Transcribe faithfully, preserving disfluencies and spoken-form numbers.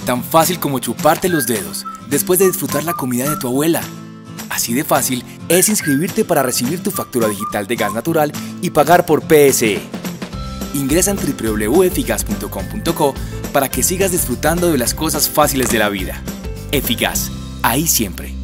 Tan fácil como chuparte los dedos después de disfrutar la comida de tu abuela. Así de fácil es inscribirte para recibir tu factura digital de gas natural y pagar por P S E. Ingresa en doble u doble u doble u punto efigas punto com punto co para que sigas disfrutando de las cosas fáciles de la vida. Efigas, ahí siempre.